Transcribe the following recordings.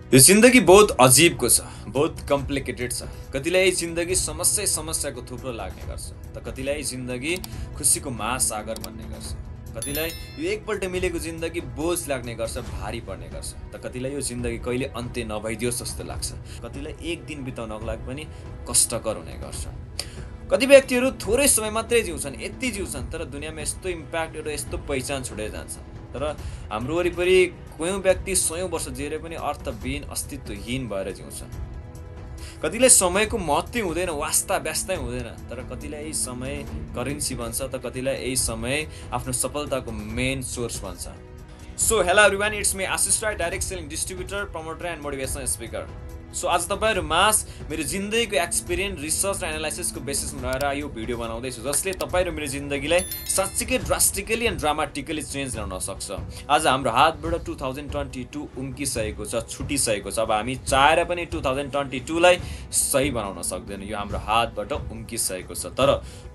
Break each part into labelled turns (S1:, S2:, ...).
S1: यो जिन्दगी बहुत अजीबको छ, बहुत कम्प्लिकेटेड छ। कतिलाई जिन्दगी समस्याको थुप्रो लाग्ने गर्छ, त कतिलाई जिन्दगी खुसीको महासागर बन्ने गर्छ। कतिलाई यो एकपल्ट मिलेको जिन्दगी बोझ लाग्ने गर्छ, भारी पर्ने गर्छ। त कतिलाई यो जिन्दगी कहिले अन्त्य नभइदियोस् जस्तो लाग्छ। कतिलाई एक दिन बिताउनको लागि पनि कष्टकर हुने गर्छ। कति व्यक्तिहरू थोरै समय मात्रै जिउँछन्, यति जिउँछन्, तर दुनियाँमा यस्तो इम्प्याक्ट एउटा यस्तो पहिचान छुटेर जान्छ। तर हाम्रो वरिपरि कयौँ व्यक्ति सयौँ वर्ष जिएर पनि अर्थविहीन, अस्तित्वहीन भएर जिउँछन्। कतिलाई समयको महत्त्वै हुँदैन, वास्ता व्यस्तै हुँदैन, तर कतिलाई यही समय करेन्सी बन्छ, त कतिलाई यही समय आफ्नो सफलताको मेन सोर्स बन्छ। So hello everyone, it's me Ashish Rai, direct selling distributor, promoter and motivational speaker. So आज तपाईहरु माझ मेरो जिन्दगीको एक्सपिरियन्स, रिसर्च र एनालाइसिसको बेसिसमा रहेर यो भिडियो बनाउँदैछु, जसले तपाईहरु मेरो जिन्दगीलाई साच्चै ड्रास्टिकली एन्ड ड्रामाटिकली चेन्ज ल्याउन सक्छ। आज हाम्रो हातबाट 2022 उम्किसकेको छ, छुटिसकेको छ। अब हामी चाहेर पनि 2022 लाई सही बनाउन सक्दैन, यो हाम्रो हातबाट उम्किसकेको छ। तर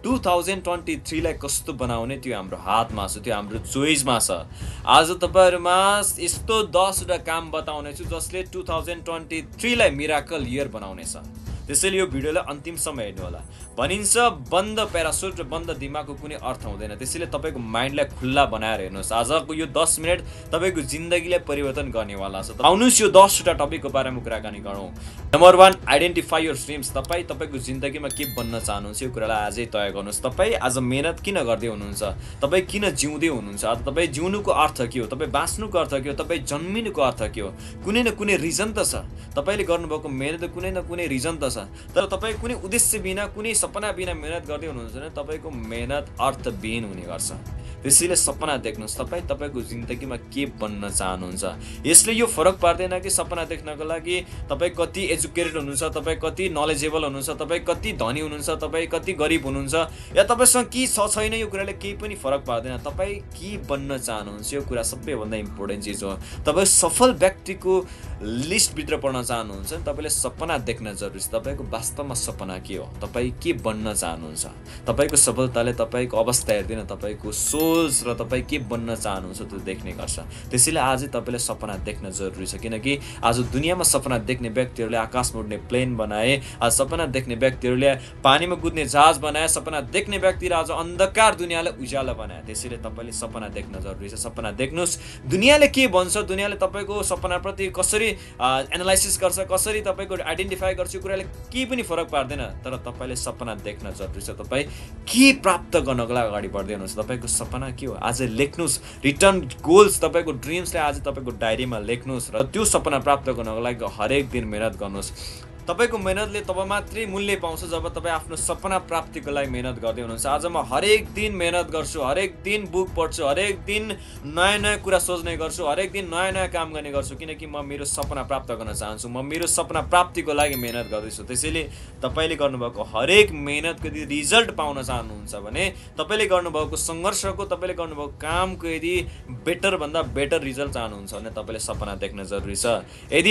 S1: 2023 लाई कस्तो बनाउने त्यो हाम्रो हातमा छ, त्यो हाम्रो चोइसमा छ। आज तपाईहरुमा यस्तो 10 वटा काम बताउने छु जसले 2023 लाई मिराकल इयर बनाउनेछ। त्यसैले यो भिडियोलाई अन्तिमसम्म हेर्नु होला। भनिन्छ बन्द प्यारासुट र बन्द दिमागको कुनै अर्थ हुँदैन, त्यसैले तपाईको माइन्डलाई खुल्ला बनाएर हेर्नुहोस्। आजको यो 10 मिनेट तपाईको जिन्दगीलाई परिवर्तन गर्नेवाला छ। आउनुहोस् यो 10 वटा टपिकको बारेमा कुराकानी गरौँ। Number 1, identify your dreams. तपाई तपाईको जिन्दगीमा के बन्न चाहनुहुन्छ यो कुरालाई आजै तय गर्नुहोस्। तपाई आज मेहनत किन गर्दै हुनुहुन्छ? तपाई किन जिउँदै हुनुहुन्छ? आज तपाई जिउनुको अर्थ के हो? तपाई बाँच्नुको अर्थ के हो? तपाई जन्मिनुको अर्थ के हो? कुनै न कुनै रिजन त छ। तपाईले गर्नुभएको मेहनत कुनै न कुनै रिजन त छ। तर तपाई कुनै उद्देश्य बिना, कुनै सपना बिना मेहनत गर्दै हुनुहुन्छ भने तपाईको मेहनत अर्थविहीन हुने गर्छ। त्यसैले सपना देख्नुहोस्। तपाई तपाईको जिन्दगीमा के बन्न चाहनुहुन्छ? यसले यो फरक पार्दैन कि सपना देख्नको लागि तपाई कति एजुकेटेड हुनुहुन्छ, तपाई कति नलेजेबल हुनुहुन्छ, तपाई कति धनी हुनुहुन्छ, तपाई कति गरिब हुनुहुन्छ, या तपाईसँग के छ छैन, यो कुराले केही पनि फरक पार्दैन। तपाई के बन्न चाहनुहुन्छ यो कुरा सबैभन्दा इम्पोर्टेन्ट चिज हो। तपाई सफल व्यक्तिको लिस्टभित्र पढ्न चाहनुहुन्छ भने तपाईले सपना देख्न जरुरी छ। तपाईको वास्तवमा सपना के हो? तपाई के बन्न चाहनुहुन्छ? तपाईको सफलताले तपाईको अवस्था हेर्दैन, तपाईको सोच र तपाई के बन्न चाहनुहुन्छ त्यो देख्ने गर्छ। त्यसैले आजै तपाईले सपना देख्न जरुरी छ, किनकि आज दुनियाँमा सपना देख्ने व्यक्तिहरूले आकाशमा उड्ने प्लेन बनाए, आज सपना देख्ने व्यक्तिहरूले पानीमा कुद्ने जहाज बनाए, सपना देख्ने व्यक्तिले आज अन्धकार दुनियाँलाई उज्यालो बनाए। त्यसैले तपाईले सपना देख्न जरुरी छ। सपना देख्नुस्। दुनियाँले के भन्छ, दुनियाँले तपाईको सपनाप्रति कसरी एनालाइसिस गर्छ, कसरी तपाईको आइडेन्टिफाई गर्छ, यो कुराले केही पनि फरक पार्दैन। तर तपाईले सपना देख्न जरुरी छ। तपाई के प्राप्त गर्नको लागि अगाडि बढ्दै हुनुहुन्छ? तपाईको सपना के हो? आज लेख्नुस्। रिटर्न गोल्स, तपाईको ड्रिम्सलाई आज तपाईको डायरीमा लेख्नुस् र त्यो सपना प्राप्त गर्नको लागि हरेक दिन मेहनत गर्नुस्। तपाईको मेहनतले तब मात्रै मूल्य पाउँछ जब तपाई आफ्नो सपना प्राप्तिको लागि मेहनत गर्दै हुनुहुन्छ। आज म हरेक दिन मेहनत गर्छु, हरेक दिन बुक पढ्छु, हरेक दिन नयाँ नयाँ कुरा सोच्ने गर्छु, हरेक दिन नयाँ नयाँ काम गर्ने गर्छु, किनकि म मेरो सपना प्राप्त गर्न चाहन्छु। म मेरो सपना प्राप्तिको लागि मेहनत गर्दैछु। त्यसैले तपाईले गर्नुभएको हरेक मेहनतको यदि रिजल्ट पाउन चाहनुहुन्छ भने, तपाईले गर्नुभएको सङ्घर्षको, तपाईले गर्नुभएको कामको यदि बेटर भन्दा बेटर रिजल्ट चाहनुहुन्छ भने तपाईले सपना देख्न जरुरी छ। यदि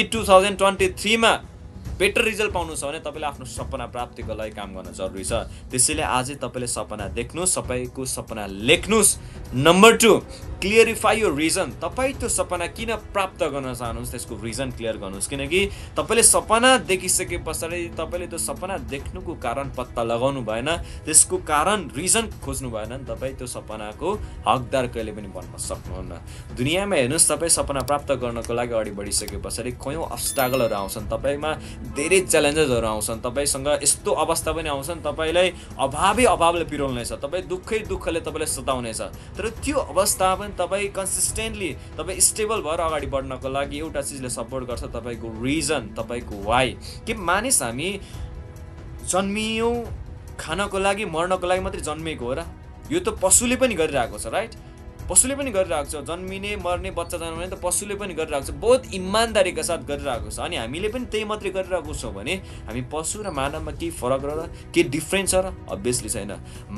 S1: 2023 मा बेटर रिजल्ट पाउनु छ भने तपाईले आफ्नो सपना प्राप्तिको लागि काम गर्न जरुरी छ। त्यसैले आजै तपाईले सपना देख्नुस्, सबैको सपना लेख्नुस्। Number 2, clarify your reason. तपाई त्यो सपना किन प्राप्त गर्न चाहनुहुन्छ त्यसको रिजन क्लियर गर्नुस्, किनकि तपाईले सपना देखिसके पछाडि तपाईले त्यो सपना देख्नुको कारण पत्ता लगाउनु भएन, त्यसको कारण रिजन खोज्नु भएन भने तपाई त्यो सपनाको हकदार कहिले पनि बन्न सक्नुहुन्न। दुनियाँमा हेर्नुस्, तपाई सपना प्राप्त गर्नको लागि अगाडि बढिसके पछाडि कयौं अब्स्टाकलहरु आउँछन्, तपाईमा धेरै च्यालेन्जेसहरु आउँछन्, तपाईसँग यस्तो अवस्था पनि आउँछन् तपाईलाई अभावले पिरोल्नेछ, तपाई दुःखले तपाईलाई सताउनेछ। तर त्यो अवस्था पनि तपाई कन्सिस्टेन्टली, तपाई स्टेबल भएर अगाडि बढ्नको लागि एउटा चीजले सपोर्ट गर्छ, तपाईको रिजन, तपाईको व्हाई। के मानिस हामी जन्मियौं खानको लागि, मर्नको लागि मात्रै जन्मेको हो र? यो त पशुले पनि गरिरहेको छ, राइट? पशुले पनि गरिरहेको छ। जन्मिने, मर्ने, बच्चा जन्माउने त पशुले पनि गरिरहेको छ, बहुत इमानदारीका साथ गरिरहेको छ। अनि हामीले पनि त्यही मात्रै गरिरहेको छौँ भने हामी पशु र मानवमा के फरक र के डिफरेन्स छ र? अभियसली छैन।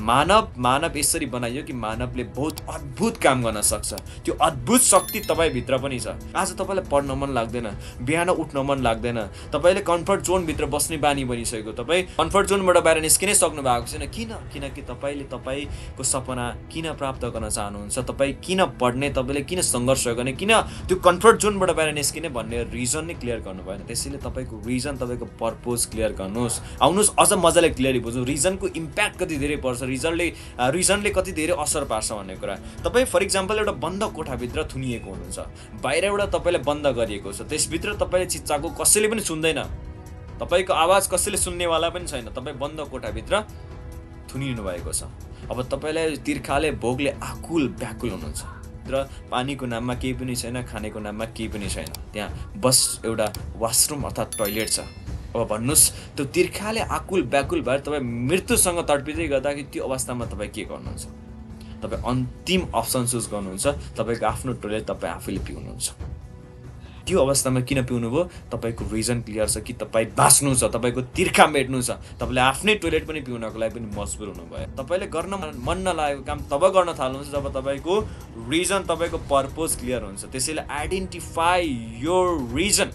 S1: मानव यसरी बनाइयो कि मानवले बहुत अद्भुत काम गर्न सक्छ। त्यो अद्भुत शक्ति तपाईभित्र पनि छ। आज तपाईलाई पढ्न मन लाग्दैन, बिहान उठ्न मन लाग्दैन, तपाईले कम्फर्ट जोनभित्र बस्ने बानी बनिसकेको, तपाई कम्फर्ट जोनबाट बाहिर निस्किनै सक्नु भएको छैन। किन? किनकि तपाईले तपाईको सपना किन प्राप्त गर्न चाहनुहुन्छ? तपाईँ किन पढ्ने, तपाईँले किन सङ्घर्ष गर्ने, किन त्यो कम्फर्ट जोनबाट बाहिर निस्किने भन्ने रिजन नै क्लियर गर्नु भएन। त्यसैले तपाईँको रिजन, तपाईँको पर्पोज क्लियर गर्नुहोस्। आउनुहोस् अझ मजाले क्लियरली बुझौँ रिजनको इम्प्याक्ट कति धेरै पर्छ, रिजनले कति धेरै असर पार्छ भन्ने कुरा। तपाईँ फर इक्जाम्पल एउटा बन्द कोठाभित्र थुनिएको हुनुहुन्छ, बाहिरबाट तपाईँलाई बन्द गरिएको छ, त्यसभित्र तपाईँले चिच्चाएको कसैले पनि सुन्दैन, तपाईँको आवाज कसैले सुन्नेवाला पनि छैन, तपाईँ बन्द कोठाभित्र थुनिनु भएको छ। अब तपाईँलाई तिर्खाले भोकले आकुल व्याकुल हुनुहुन्छ र पानीको नाममा केही पनि छैन, खानेको नाममा केही पनि छैन, त्यहाँ बस एउटा वासरुम अर्थात् टोइलेट छ। अब भन्नुहोस् त्यो तिर्खाले आकुल व्याकुल भएर तपाईँ मृत्युसँग तडपिँदै गर्दाखेरि त्यो अवस्थामा तपाईँ के गर्नुहुन्छ? तपाईँ अन्तिम अप्सन चुज गर्नुहुन्छ, तपाईँको आफ्नो टोइलेट तपाईँ आफैले पिउनुहुन्छ। त्यो अवस्थामा किन पिउनु भयो? तपाईँको रिजन क्लियर छ कि तपाईँ बाँच्नु छ, तपाईँको तिर्खा मेट्नु छ, तपाईँले आफ्नै टोइलेट पनि पिउनको लागि पनि मजबुर हुनुभयो। तपाईँले गर्न मन नलागेको काम तब गर्न थाल्नुहुन्छ जब तपाईँको रिजन, तपाईँको पर्पोज क्लियर हुन्छ। त्यसैले आइडेन्टिफाई योर रिजन।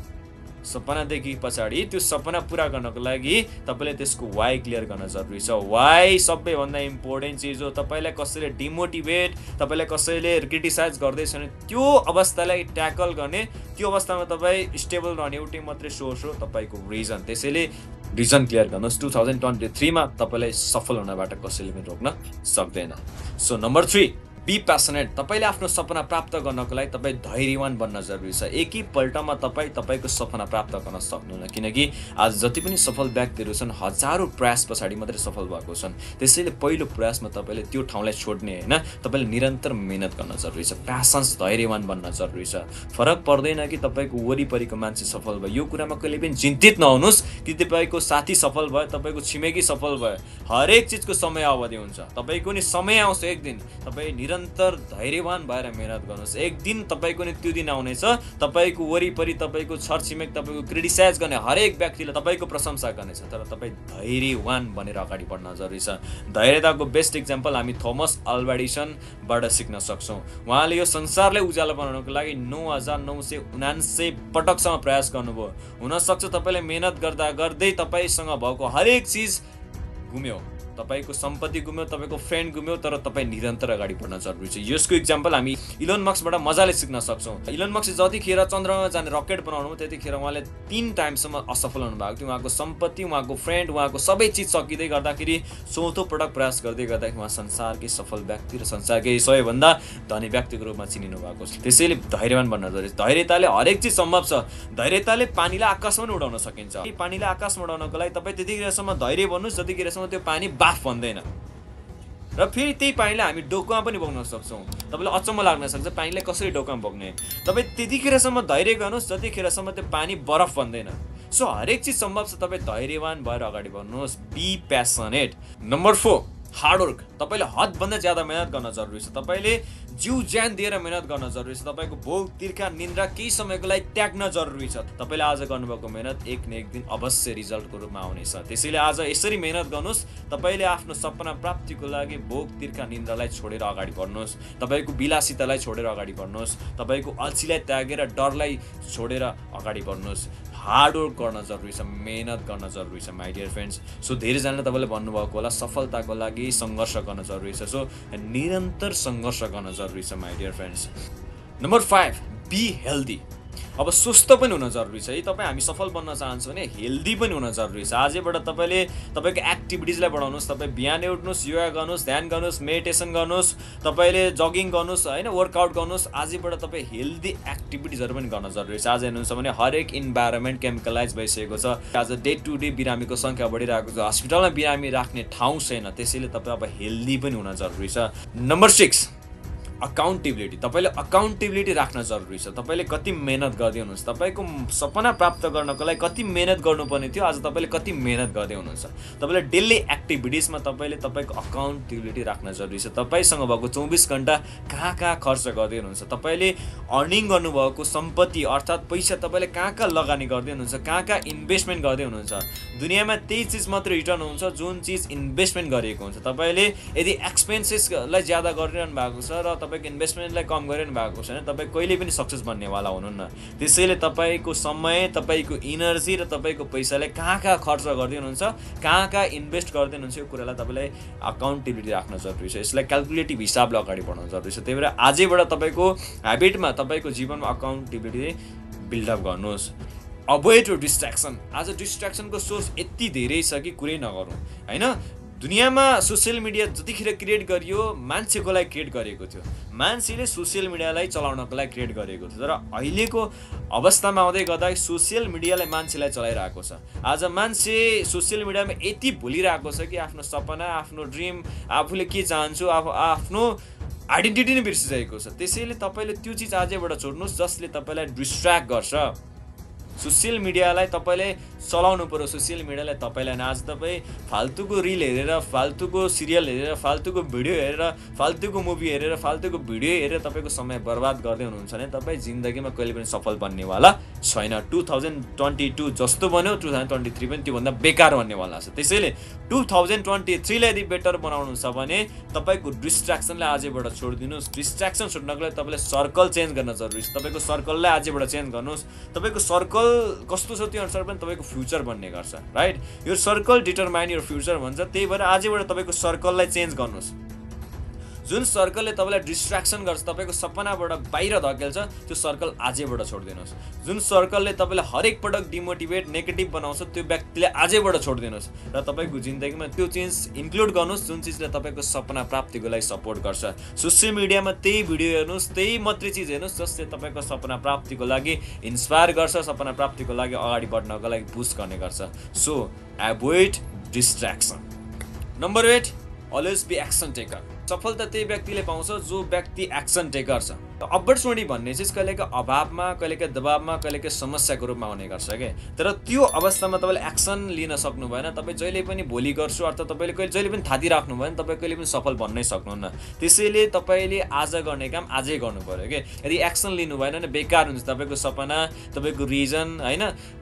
S1: सपनादेखि पछाडि त्यो सपना पुरा गर्नको लागि तपाईँले त्यसको वाइ क्लियर गर्न जरुरी छ। वाइ सबैभन्दा इम्पोर्टेन्ट चिज हो। तपाईँलाई कसैले डिमोटिभेट, तपाईँलाई कसैले क्रिटिसाइज गर्दैछ भने त्यो अवस्थालाई ट्याकल गर्ने, त्यो अवस्थामा तपाईँ स्टेबल रहने एउटै मात्रै सोर्स हो तपाईँको रिजन। त्यसैले रिजन क्लियर गर्नुहोस्। 2023 मा तपाईँलाई सफल हुनबाट कसैले पनि रोक्न सक्दैन। So number 3, be passionate. तपाईँले आफ्नो सपना प्राप्त गर्नको लागि तपाईँ धैर्यवान बन्न जरुरी छ। एकैपल्टमा तपाईँको सपना प्राप्त गर्न सक्नुहुन्न, किनकि आज जति पनि सफल व्यक्तिहरू छन् हजारौं प्रयास पछाडि मात्रै सफल भएको छन्। त्यसैले पहिलो प्रयासमा तपाईँले त्यो ठाउँलाई छोड्ने हैन, तपाईँले निरन्तर मेहनत गर्न जरुरी छ। प्यासन्स, धैर्यवान बन्न जरुरी छ। फरक पर्दैन कि तपाईँको वरिपरिको मान्छे सफल भयो, यो कुरामा कहिले पनि चिन्तित नहुनुहोस् कि तपाईँको साथी सफल भयो, तपाईँको छिमेकी सफल भयो। हरेक चिजको समय अवधि हुन्छ, तपाईँको नि समय आउँछ एक दिन। तपाईँ निरन्तर धैर्यवान भएर मेहनत गर्नुहोस्। एक दिन तपाईँको नि त्यो दिन आउनेछ, तपाईँको वरिपरि तपाईँको छरछिमेक तपाईँको क्रिटिसाइज गर्ने हरेक व्यक्तिले तपाईँको प्रशंसा गर्नेछ, तर तपाईँ धैर्यवान बनेर अगाडि बढ्न जरुरी छ। धैर्यताको बेस्ट इक्जाम्पल हामी थोमस अल्वा एडिसनबाट सिक्न सक्छौँ। उहाँले यो संसारलाई उज्यालो बनाउनको लागि 9979 पटकसम्म प्रयास गर्नुभयो। हुनसक्छ तपाईँले मेहनत गर्दा गर्दै तपाईँसँग भएको हरेक चिज गुम्यो, तपाईको सम्पत्ति गुम्यो, तपाईको फ्रेन्ड गुम्यो, तर तपाईँ निरन्तर अगाडि बढ्न जरुरी छ। यसको इक्जाम्पल हामी इलोन मस्कबाट मजाले सिक्न सक्छौँ। इलोन मस्कले जतिखेर चन्द्रमा जाने रकेट बनाउनु भयो त्यतिखेर उहाँले 3 टाइमसम्म असफल हुनुभएको थियो। उहाँको सम्पत्ति, उहाँको फ्रेन्ड, उहाँको सबै चिज सकिँदै गर्दाखेरि 4थो पटक प्रयास गर्दै गर्दाखेरि उहाँ संसारकै सफल व्यक्ति र संसारकै सबैभन्दा धनी व्यक्तिको रूपमा चिनिनु भएको छ। त्यसैले धैर्यवान बन्न जरुरी छ। धैर्यताले हरेक चिज सम्भव छ। धैर्यताले पानीलाई आकाशमा पनि उडाउन सकिन्छ। पानीलाई आकाशमा उडाउनको लागि तपाईँ त्यतिखेरसम्म धैर्य बन्नुहोस् जतिखेरसम्म त्यो पानी बाफ भन्दैन, र फेरि त्यही पानीलाई हामी डोकोमा पनि बोक्न सक्छौँ। तपाईँलाई अचम्म लाग्न सक्छ पानीलाई कसरी डोकोमा बोक्ने। तपाईँ त्यतिखेरसम्म धैर्य गर्नुहोस् जतिखेरसम्म त्यो पानी बरफ बन्दैन। सो हरेक चिज सम्भव छ। तपाईँ धैर्यवान भएर अगाडि बढ्नुहोस्। Be passionate. Number 4, hard work. तपाईँले हदभन्दा ज्यादा मेहनत गर्न जरुरी छ। तपाईँले जिउ ज्यान दिएर मेहनत गर्न जरुरी छ। तपाईँको भोक, तिर्खा, निन्द्रा केही समयको लागि त्याग्न जरुरी छ। तपाईँले आज गर्नुभएको मेहनत एक न एक दिन अवश्य रिजल्टको रूपमा आउनेछ। त्यसैले आज यसरी मेहनत गर्नुहोस्। तपाईँले आफ्नो सपना प्राप्तिको लागि भोक, तिर्खा, निन्द्रालाई छोडेर अगाडि बढ्नुहोस्। तपाईँको विलासितालाई छोडेर अगाडि बढ्नुहोस्। तपाईँको अल्छीलाई त्यागेर डरलाई छोडेर अगाडि बढ्नुहोस्। हार्डवर्क गर्न जरुरी छ, मेहनत गर्न जरुरी छ माई डियर फ्रेन्ड्स। सो धेरैजनाले तपाईँले भन्नुभएको होला सफलताको लागि सङ्घर्ष गर्न जरुरी छ। सो निरन्तर सङ्घर्ष गर्न जरुरी छ my dear friends. Number 5, be healthy. अब स्वस्थ पनि हुन जरुरी छ। तपाईँ हामी सफल बन्न चाहन्छौँ भने हेल्दी पनि हुन जरुरी छ। आजैबाट तपाईँले तपाईँको एक्टिभिटिजलाई बढाउनुहोस्। तपाईँ बिहानै उठ्नुहोस्, योगा गर्नुहोस्, ध्यान गर्नुहोस्, मेडिटेसन गर्नुहोस्, तपाईँले जगिङ गर्नुहोस्, होइन, वर्कआउट गर्नुहोस्। आजैबाट तपाईँ हेल्दी एक्टिभिटिजहरू पनि गर्न जरुरी छ। आज हेर्नुहुन्छ भने हरेक इन्भाइरोमेन्ट केमिकलाइज भइसकेको छ। आज डे टु डे बिरामीको सङ्ख्या बढिरहेको छ। हस्पिटलमा बिरामी राख्ने ठाउँ छैन। त्यसैले तपाईँ अब हेल्दी पनि हुन जरुरी छ। Number 6, accountability. तपाईँले अकाउन्टेबिलिटी राख्न जरुरी छ। तपाईँले कति मेहनत गर्दै हुनुहुन्छ, तपाईँको सपना प्राप्त गर्नको लागि कति मेहनत गर्नुपर्ने थियो, आज तपाईँले कति मेहनत गर्दै हुनुहुन्छ। तपाईँले डेली एक्टिभिटिजमा तपाईँले तपाईँको अकाउन्टेबिलिटी राख्न जरुरी छ। तपाईँसँग भएको 24 घण्टा कहाँ खर्च गर्दै हुनुहुन्छ, तपाईँले अर्निङ गर्नुभएको सम्पत्ति अर्थात् पैसा तपाईँले कहाँ लगानी गर्दै हुनुहुन्छ, कहाँ इन्भेस्टमेन्ट गर्दै हुनुहुन्छ। दुनियाँमा त्यही चिज मात्र रिटर्न हुन्छ जुन चिज इन्भेस्टमेन्ट गरिएको हुन्छ। तपाईँले यदि एक्सपेन्सेसलाई ज्यादा गरिरहनु भएको छ र तपाईको इन्भेस्टमेन्टलाई कम गरिरहनु भएको छैन तपाईँ कहिले पनि सक्सेस बन्नेवाला हुनुहुन्न। त्यसैले तपाईको समय, तपाईको इनर्जी र तपाईको पैसाले कहाँ खर्च गर्दै हुनुहुन्छ, कहाँ इन्भेस्ट गर्दै हुनुहुन्छ, यो कुरालाई तपाईलाई अकाउन्टेबिलिटी राख्न जरुरी छ। यसलाई क्याल्कुलेटिभ हिसाबले अगाडि बढाउन जरुरी छ। त्यही भएर आजैबाट तपाईको ह्याबिटमा, तपाईको जीवनमा अकाउन्टेबिलिटी बिल्डअप गर्नुहोस्। Avoid distraction. आज डिस्ट्र्याक्सनको सोर्स यति धेरै छ कि कुरै नगरौँ हैन। दुनियाँमा सोसियल मिडिया जतिखेर क्रिएट गरियो मान्छेको लागि क्रिएट गरेको थियो, मान्छेले सोसियल मिडियालाई चलाउनको लागि क्रिएट गरेको थियो। तर अहिलेको अवस्थामा आउँदै गर्दा सोसियल मिडियाले मान्छेलाई चलाइरहेको छ। आज मान्छे सोसियल मिडियामा यति भुलिरहेको छ कि आफ्नो सपना, आफ्नो ड्रिम, आफूले के चाहन्छु, आफ्नो आइडेन्टिटी नै बिर्सिसकेको छ। त्यसैले तपाईले त्यो चिज आजैबाट छोड्नुहोस् जसले तपाईलाई डिस्ट्र्याक्ट गर्छ। सोसियल मिडियालाई तपाईले चलाउनु पर्यो, सोसियल मिडियालाई तपाईलाई। आज तपाईँ फाल्तुको रिल हेरेर, फाल्तुको सिरियल हेरेर, फाल्तुको भिडियो हेरेर, फाल्तुको मुभी हेरेर, फाल्तुको भिडियो हेरेर तपाईको समय बर्बाद गर्दै हुनुहुन्छ भने तपाईँ जिन्दगीमा कहिले पनि सफल बन्नेवाला छैन। 2022 जस्तो बन्यो 2023 पनि त्योभन्दा बेकार बन्नेवाला छ। त्यसैले 2023 लाई यदि बेटर बनाउनु छ भने तपाईको डिस्ट्र्याक्सनलाई आजैबाट छोडिदिनुहोस्। डिस्ट्र्याक्सन छोड्नको लागि तपाईले सर्कल चेन्ज गर्न जरुरी छ। तपाईको सर्कललाई आजैबाट चेन्ज गर्नुहोस्। तपाईको सर्कल कस्तो छ त्यो अनुसार पनि तपाईको फ्युचर बन्ने गर्छ, राइट। यो सर्कल डिटरमाइन योर फ्युचर भन्छ। त्यही भएर आजैबाट तपाईको सर्कललाई चेन्ज गर्नुहोस्। जुन सर्कलले तपाईलाई डिस्ट्र्याक्सन गर्छ, तपाईको सपनाबाट बाहिर धकेल्छ, त्यो सर्कल आजैबाट छोडिदिनुहोस्। जुन सर्कलले तपाईलाई हरेक पटक डिमोटिभेट, नेगेटिभ बनाउँछ, त्यो व्यक्तिले आजैबाट छोडिदिनुहोस् र तपाईको जिन्दगीमा त्यो चेन्ज इन्क्लुड गर्नुहोस् जुन चिजले तपाईको सपना प्राप्तिको लागि सपोर्ट गर्छ। सोसियल मिडियामा त्यही भिडियो हेर्नुहोस्, त्यही मात्रै चिज हेर्नुहोस् जसले तपाईको सपना प्राप्तिको लागि इन्स्पायर गर्छ, सपना प्राप्तिको लागि अगाडि बढ्नको लागि बुस्ट गर्ने गर्छ। So avoid distraction. Number 8, always be action taker. सफलता त्यही व्यक्तिले पाउँछ जो व्यक्ति एक्सन टेकर छ। अपर्च्युनिटी भन्ने चिज कहिलेका अभावमा, कहिलेका दबावमा, कहिलेका समस्याको रूपमा आउने गर्छ के। तर त्यो अवस्थामा तपाईँले एक्सन लिन सक्नु भएन, तपाईँ जहिले पनि भोलि गर्छु अर्थात् तपाईँले जहिले पनि थाती राख्नु भएन, तपाईँ कहिले पनि सफल बन्नै सक्नुहुन्न। त्यसैले तपाईँले आज गर्ने काम आजै गर्नु पर्यो के। यदि एक्सन लिनु भएन भने बेकार हुन्छ तपाईँको सपना, तपाईँको रिजन हैन,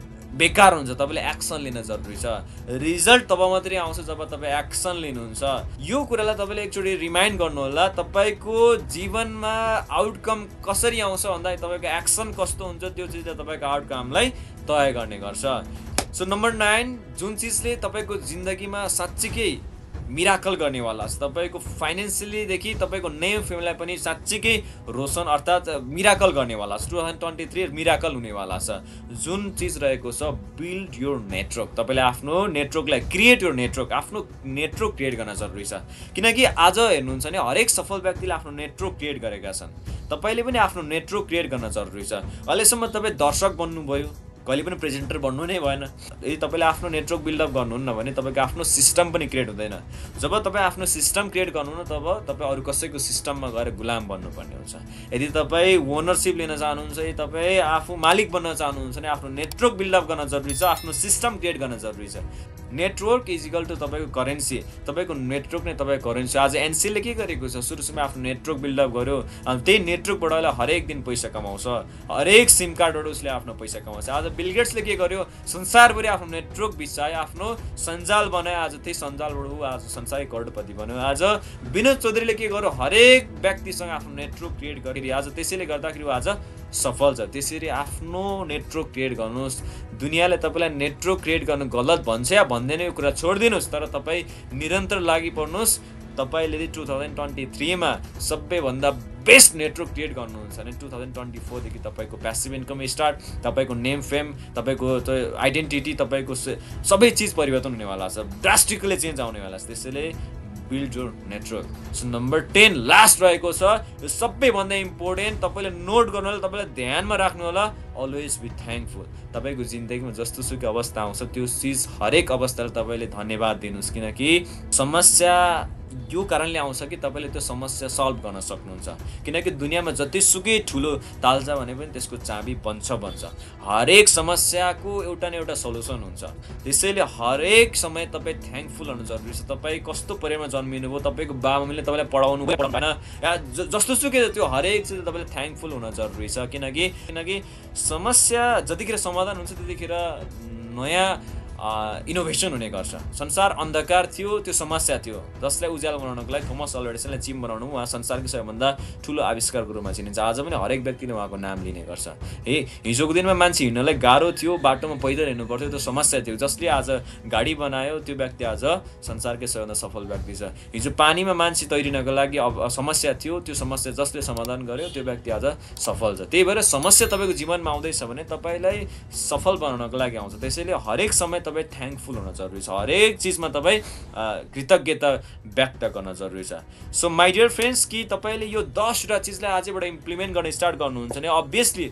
S1: बेकार हुन्छ। तपाईले एक्सन लिन जरुरी छ। रिजल्ट तब मात्रै आउँछ जब तपाईँ एक्सन लिनुहुन्छ। यो कुरालाई तपाईँले एकचोटि रिमाइन्ड गर्नु होला। तपाईँको जीवनमा आउटकम कसरी आउँछ भन्दा तपाईँको एक्सन कस्तो हुन्छ त्यो चिजले तपाईँको आउटकमलाई तय गर्ने गर्छ। सो नम्बर 9, जुन चिजले तपाईँको जिन्दगीमा साँच्चीकै मिराकल गर्नेवाला छ, तपाईँको फाइनेन्सियलीदेखि तपाईँको नेम फेमलाई पनि साँच्चीकै रोशन अर्थात् मिराकल गर्नेवाला छ। 2023 मिराकल हुनेवाला छ। जुन चिज रहेको छ बिल्ड योर नेटवर्क। तपाईँले आफ्नो नेटवर्कलाई क्रिएट योर नेटवर्क, आफ्नो नेटवर्क क्रिएट गर्न जरुरी छ। किनकि आज हेर्नुहुन्छ भने हरेक सफल व्यक्तिले आफ्नो नेटवर्क क्रिएट गरेका छन्। तपाईँले पनि आफ्नो नेटवर्क क्रिएट गर्न जरुरी छ। अहिलेसम्म तपाईँ दर्शक बन्नुभयो, कहिले पनि प्रेजेन्टर बन्नु नै भएन। यदि तपाईँले आफ्नो नेटवर्क बिल्डअप गर्नुहुन्न भने तपाईँको आफ्नो सिस्टम पनि क्रिएट हुँदैन। जब तपाईँ आफ्नो सिस्टम क्रिएट गर्नुहुन्न तब तपाईँ अरू कसैको सिस्टममा गएर गुलाम बन्नुपर्ने हुन्छ। यदि तपाईँ ओनरसिप लिन चाहनुहुन्छ, यदि तपाईँ आफू मालिक बन्न चाहनुहुन्छ भने आफ्नो नेटवर्क बिल्डअप गर्न जरुरी छ, आफ्नो सिस्टम क्रिएट गर्न जरुरी छ। नेटवर्क इज इक्वल टु तपाईँको करेन्सी। तपाईँको नेटवर्क नै तपाईँको करेन्सी। आज एनसीले के गरेको छ, सुरुमा आफ्नो नेटवर्क बिल्डअप गर्यो अनि त्यही नेटवर्कबाट उसले हरेक दिन पैसा कमाउँछ। हरेक सिम कार्डबाट उसले आफ्नो पैसा कमाउँछ। आज बिल गेट्सले के गर्यो, संसारभरि आफ्नो नेटवर्क बिछायो, आफ्नो सञ्जाल बनायो। आज त्यही सञ्जालबाट ऊ आज संसारै करोडपति बन्यो। आज विनोद चौधरीले के गर्यो, हरेक व्यक्तिसँग आफ्नो नेटवर्क क्रिएट गरी आज त्यसैले गर्दाखेरि ऊ आज सफल छ। त्यसरी आफ्नो नेटवर्क क्रिएट गर्नुहोस्। दुनियाँले तपाईँलाई नेटवर्क क्रिएट गर्नु गलत भन्छ या भन्दैन यो कुरा छोडिदिनुहोस्, तर तपाईँ निरन्तर लागि पर्नुहोस्। तपाईँले यदि 2023 मा सबैभन्दा बेस्ट नेटवर्क क्रिएट गर्नुहुन्छ भने 2024 देखि तपाईँको प्यासिभ इन्कम स्टार्ट, तपाईँको नेम फेम, तपाईँको आइडेन्टिटी, तपाईँको सबै चिज परिवर्तन हुनेवाला छ। ड्रास्टिकली चेन्ज आउनेवाला छ। त्यसैले build your network. So number 10 last रहेको छ, यो सबैभन्दा इम्पोर्टेन्ट। तपाईँले नोट गर्नु होला, तपाईँले ध्यानमा राख्नु होला, अलवेज बी थ्याङ्कफुल। तपाईँको जिन्दगीमा जस्तो सुकै अवस्था आउँछ त्यो चिज हरेक अवस्थालाई तपाईँले धन्यवाद दिनुहोस्। किनकि समस्या यो कारणले आउँछ कि तपाईँले त्यो समस्या सल्भ गर्न सक्नुहुन्छ। किनकि दुनियाँमा जतिसुकै ठुलो ताल्छ भने पनि त्यसको चाबी बन्छ। हरेक समस्याको एउटा न एउटा सल्युसन हुन्छ। त्यसैले हरेक समय तपाईँ थ्याङ्कफुल हुनु जरुरी छ। तपाईँ कस्तो परिवारमा जन्मिनु भयो, तपाईँको बाबाआमाले तपाईँलाई पढाउनु भएन या जस्तो सुकै त्यो हरेक चिज तपाईँले थ्याङ्कफुल हुन जरुरी छ। किनकि समस्या जतिखेर समाधान हुन्छ त्यतिखेर नयाँ इनोभेसन हुने गर्छ। संसार अन्धकार थियो, त्यो समस्या थियो, जसलाई उज्यालो बनाउनको लागि थोमस अल्वा एडिसनलाई चिम बनाउनु उहाँ संसारकै सबैभन्दा ठुलो आविष्कारको रूपमा चिनिन्छ। आज पनि हरेक व्यक्तिले उहाँको नाम लिने गर्छ। हिजोको दिनमा मान्छे हिँड्नलाई गाह्रो थियो, बाटोमा पैदल हिँड्नु पर्थ्यो, त्यो समस्या थियो। जसले आज गाडी बनायो त्यो व्यक्ति आज संसारकै सबैभन्दा सफल व्यक्ति छ। हिजो पानीमा मान्छे तैरिनको लागि समस्या थियो, त्यो समस्या जसले समाधान गर्यो त्यो व्यक्ति आज सफल छ। त्यही भएर समस्या तपाईँको जीवनमा आउँदैछ भने तपाईँलाई सफल बनाउनको लागि आउँछ। त्यसैले हरेक समय तपाईँ थ्याङ्कफुल हुन जरुरी छ, हरेक चिजमा तपाईँ कृतज्ञता व्यक्त गर्न जरुरी छ। सो माई डियर फ्रेन्ड्स, कि तपाईँले यो 10वटा चिजलाई आजबाट इम्प्लिमेन्ट गर्न स्टार्ट गर्नुहुन्छ भने अभियसली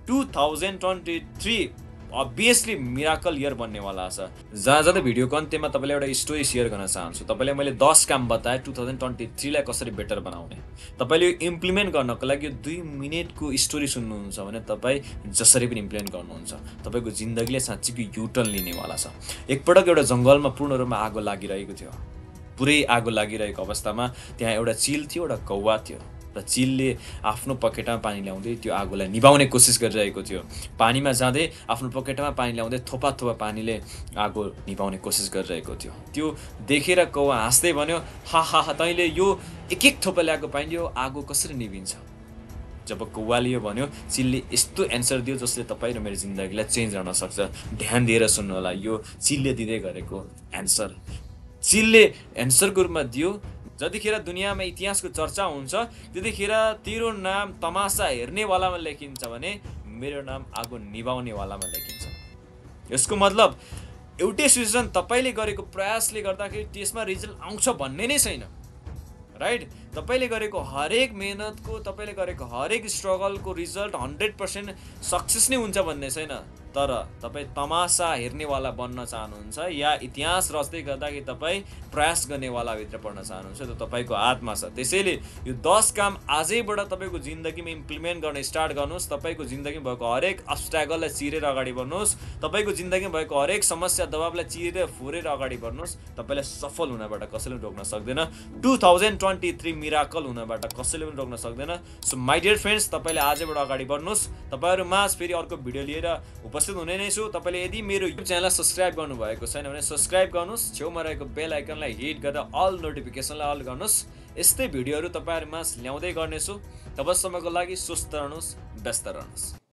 S1: 2023 अभियसली मिराकल इयर बन्नेवाला छ। जहाँ जाँदै भिडियोको अन्त्यमा तपाईँलाई एउटा स्टोरी सेयर गर्न चाहन्छु। तपाईँलाई मैले 10 काम बताएँ 2023लाई कसरी बेटर बनाउने। तपाईँले यो इम्प्लिमेन्ट गर्नको लागि यो 2 मिनटको स्टोरी सुन्नुहुन्छ भने तपाईँ जसरी पनि इम्प्लिमेन्ट गर्नुहुन्छ, तपाईँको जिन्दगीले साँच्चीको युटर्न लिनेवाला छ। एकपटक एउटा जङ्गलमा पूर्ण रूपमा आगो लागिरहेको थियो। पुरै आगो लागिरहेको अवस्थामा त्यहाँ एउटा चिल थियो, एउटा कौवा थियो र चिलले आफ्नो पकेटामा पानी ल्याउँदै त्यो आगोलाई निभाउने कोसिस गरिरहेको थियो। पानीमा जाँदै आफ्नो पकेटामा पानी ल्याउँदै थोपा थोपा पानीले आगो निभाउने कोसिस गरिरहेको थियो। त्यो देखेर कौवा हाँस्दै भन्यो, हा हा हा, तैँले यो एक एक थोपा ल्याएको पानी यो आगो कसरी निभिन्छ? जब कौवाले यो भन्यो, चिलले यस्तो एन्सर दियो जसले तपाईँ र मेरो जिन्दगीलाई चेन्ज गर्न सक्छ। ध्यान दिएर सुन्नु होला, यो चिलले दिँदै गरेको एन्सर। चिलले एन्सरको रूपमा दियो, जतिखेर दुनियाँमा इतिहासको चर्चा हुन्छ त्यतिखेर तेरो नाम तमासा हेर्नेवालामा लेखिन्छ भने मेरो नाम आगो निभाउनेवालामा लेखिन्छ। यसको मतलब एउटै सिचुएसन तपाईँले गरेको प्रयासले गर्दाखेरि त्यसमा रिजल्ट आउँछ भन्ने नै छैन, राइट? तपाईँले गरेको हरेक मेहनतको, तपाईँले गरेको हरेक स्ट्रगलको रिजल्ट 100% सक्सेस नै हुन्छ भन्ने छैन। तर तपाईँ तमासा हेर्नेवाला बन्न चाहनुहुन्छ या इतिहास रच्दै गर्दाखेरि तपाईँ प्रयास गर्नेवाला भित्र पढ्न चाहनुहुन्छ, त्यो तपाईँको हातमा छ। त्यसैले यो 10 काम आजैबाट तपाईँको जिन्दगीमा इम्प्लिमेन्ट गर्न स्टार्ट गर्नुहोस्। तपाईँको जिन्दगीमा भएको हरेक अब्स्ट्याकललाई चिरेर अगाडि बढ्नुहोस्। तपाईँको जिन्दगीमा भएको हरेक समस्या दबावलाई चिरेर फोरेर अगाडि बढ्नुहोस्। तपाईँलाई सफल हुनबाट कसैले पनि रोक्न सक्दैन। 2023 मिराकल हुनबाट कसैले पनि रोक्न सक्दैन। सो माई डियर फ्रेन्ड्स, तपाईँले आजैबाट अगाडि बढ्नुहोस्। तपाईँहरू माझ फेरि अर्को भिडियो लिएर उपस्थित हुने नै छु। तपाईँले यदि मेरो युट्युब च्यानललाई सब्सक्राइब गर्नुभएको छैन भने सब्सक्राइब गर्नुहोस्। छेउमा रहेको बेल आइकनलाई हिट गरेर अल नोटिफिकेसनलाई अल गर्नुहोस्। यस्तै भिडियोहरू तपाईँहरूमा ल्याउँदै गर्नेछु। तबसम्मको लागि स्वस्थ रहनुहोस्, व्यस्त रहनुहोस्।